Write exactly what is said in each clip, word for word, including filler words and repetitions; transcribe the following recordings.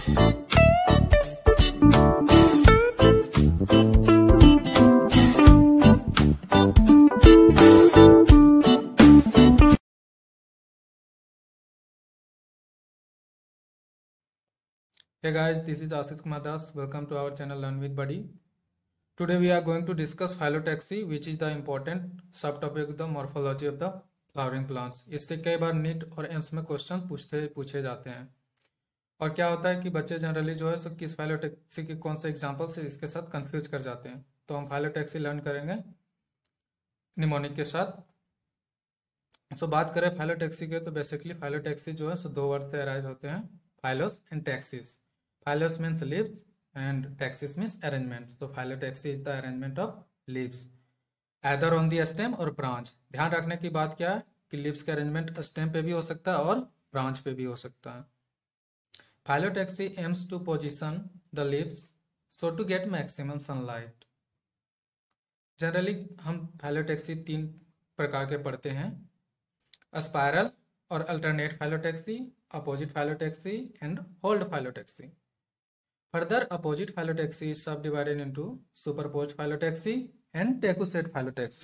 Hey guys, this is Ashish Kumar Das. Welcome to our channel Learn with Buddy. Today we are going to discuss phyllotaxy, which is the important subtopic of the morphology of the flowering plants. इससे कई बार NEET और AIIMS में question पूछते पूछे जाते हैं। और क्या होता है कि बच्चे जनरली जो है सो किस phyllotaxy के कौन से एग्जाम्पल से इसके साथ कंफ्यूज कर जाते हैं। तो हम phyllotaxy लर्न करेंगे निमोनिक के साथ। सो so, बात करें phyllotaxy के तो बेसिकली phyllotaxy जो है सो दो वर्ड से अराइज होते हैं, phyllos and taxis. Phyllos means leaves and taxis means arrangement. So phyllotaxy is the arrangement of leaves either on the stem or branch. ध्यान रखने की बात क्या है कि leaves का arrangement stem पे भी हो सकता है और branch पे भी हो सकता है। Phyllotaxy aims to position the leaves so to get maximum sunlight. Generally हम phyllotaxy तीन प्रकार के पढ़ते हैं, spiral और alternate phyllotaxy, opposite phyllotaxy and hold phyllotaxy. Further, opposite phyllotaxy is subdivided into superposed phyllotaxy and decussate phyllotaxy.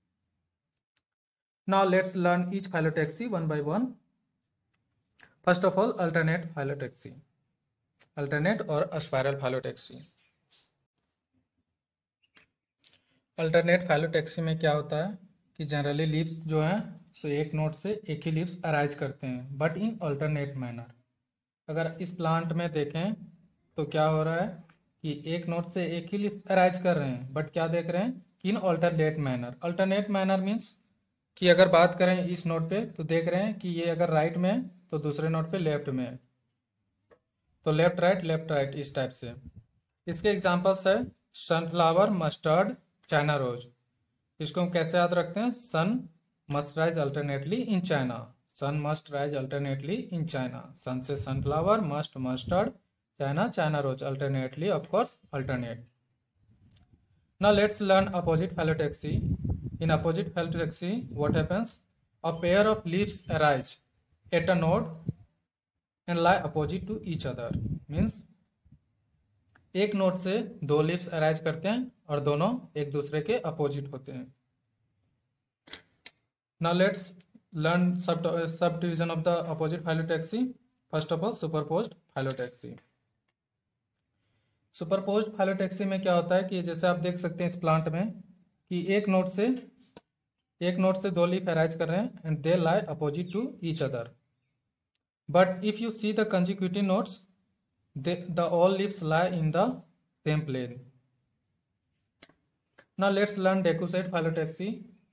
Now let's learn each phyllotaxy one by one. First of all, alternate phyllotaxy. Alternate or spiral phyllotaxy. Alternate phyllotaxy में क्या होता है कि generally leaves जो है सो एक node से एक ही लीव्स अराइज करते हैं, बट इन अल्टरनेट मैनर। अगर इस प्लांट में देखें तो क्या हो रहा है कि एक नोड से एक ही लीव्स अराइज कर रहे हैं, बट क्या देख रहे हैं कि इन alternate manner. Alternate manner means कि अगर बात करें इस नोड पे तो देख रहे हैं कि ये अगर राइट में है तो दूसरे नोड पे लेफ्ट में है, तो लेफ्ट राइट लेफ्ट राइट इस टाइप से। इसके एग्जांपल्स है सनफ्लावर, मस्टर्ड, चाइना रोज। इसको हम कैसे याद रखते हैं? Sun must rise alternately in China, sun must rise alternately in China. Sun से sunflower, must mustard, China, China rose, alternately, of course, alternate. Now let's learn opposite phyllotaxy. In opposite phyllotaxy, what happens? A pair of leaves arise at a node and lie opposite to each other. Means एक node से दो leaves arise करते हैं और दोनों एक दूसरे के अपोजिट होते हैं। Now let's learn sub subdivision of the opposite phyllotaxy. First of all, superposed phyllotaxy. Superposed phyllotaxy में क्या होता है कि जैसे आप देख सकते हैं इस प्लांट में कि एक नोड से एक नोड से दो लीफ अराइज कर रहे हैं and they lie opposite to each other, but if you see the consecutive nodes the all leaves lie in the same plane. Now let's learn decussate phyllotaxy.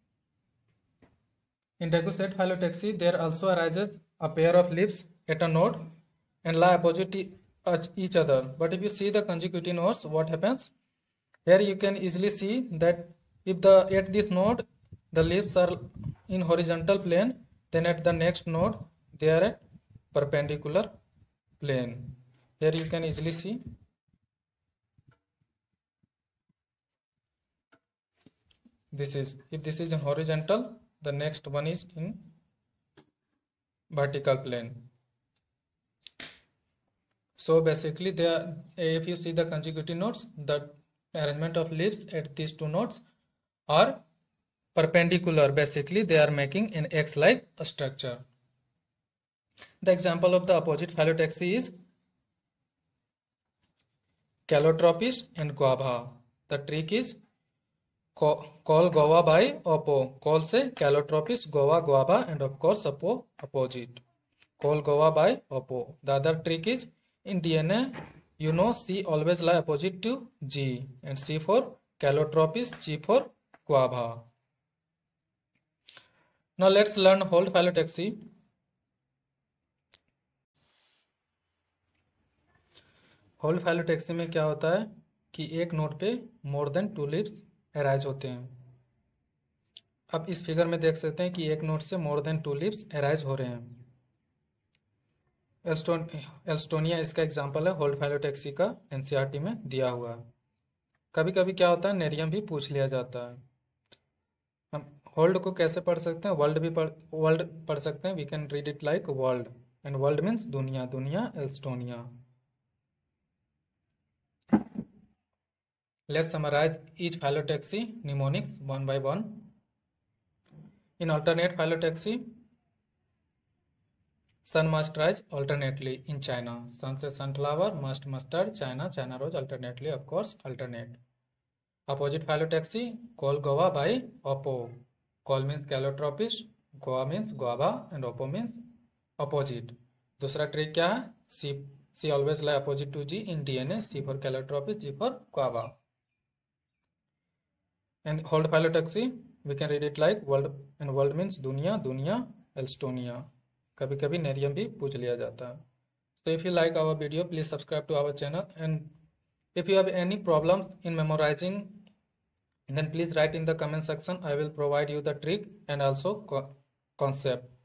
In decussate phyllotaxy there also arises a pair of leaves at a node and lie opposite each other, but if you see the consecutive nodes, what happens? Here you can easily see that if the at this node the leaves are in horizontal plane, then at the next node they are at perpendicular plane. Here you can easily see. This is, if this is in horizontal, the next one is in vertical plane. So basically they are, if you see the consecutive nodes, the arrangement of leaves at these two nodes are perpendicular. Basically they are making an X-like structure. The example of the opposite phyllotaxy is Calotropis and guava. The trick is call guava by oppo. Call से Calotropis, guava, guava, and of course oppo, opposite. Call guava by oppo. The other trick is in D N A, you know C always lie opposite to G, and C for Calotropis, G for guava. Now let's learn hold phyllotaxy. Hold phyllotaxy में क्या होता है कि एक node पे more than two leaves arise होते हैं। अब इस फिगर में देख सकते हैं कि एक नोड से more than two leaves arise हो रहे हैं। एल्स्टोन एल्स्टोनिया इसका एग्जांपल है, होल्ड phyllotaxy का एनसीईआरटी में दिया हुआ है। कभी कभी क्या होता है नेरियम भी पूछ लिया जाता है। हम होल्ड को कैसे पढ़ सकते हैं? वर्ल्ड भी पढ़ वर्ल्ड पढ़ सकते हैं। We can read it like world, and world means दुनिया, दुनिया alstonia. Let's summarize each phyllotaxy mnemonics one by one. In alternate phyllotaxy, sun must rise alternately in China. Sun says sunflower, must mustard, China, China rose alternately, of course, alternate. Opposite phyllotaxy, call guava by oppo. Call means calotropist, guava means guava, and oppo means opposite. दूसरा trick क्या है? C, C always lie opposite to G in D N A. C for calotropist, G for guava. And hold phyllotaxy, we can read it like world, and world means दुनिया, दुनिया, Elstonia. कभी कभी nerium भी पूछ लिया जाता है. So if you like our video, please subscribe to our channel, and if you have any problems in memorizing, then please write in the comment section. I will provide you the trick and also co concept.